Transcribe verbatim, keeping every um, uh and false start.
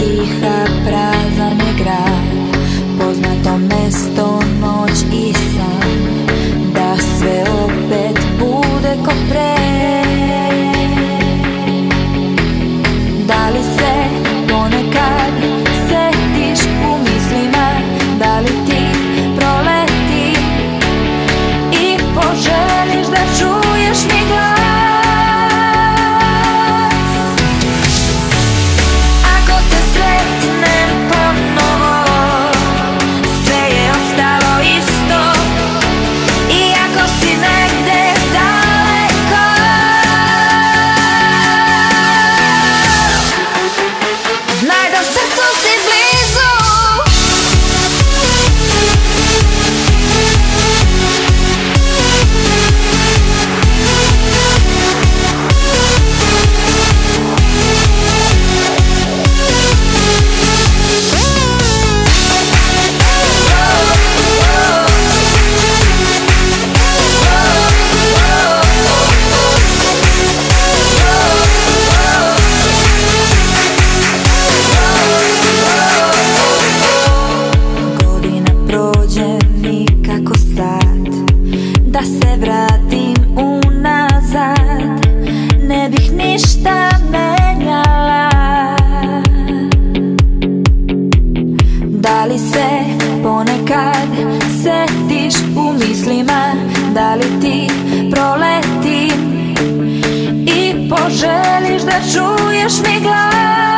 tiha, prazan je grad, poznato mesto, noć i san, da sve opet bude ko pre. Da li se ponekad setiš u mislima, da li ti proleti i poželiš da čuješ mi glas? Ako te sretnem ponovo, sve je ostalo isto, iako si negde daleko. Znaj da srcu si blizu. Godina prođe nikako sad, da se vratim unazad, ne bih ništa menjala. Da li se ponekad setiš u mislima, da li ti proletim i poželiš da čuješ mi glas?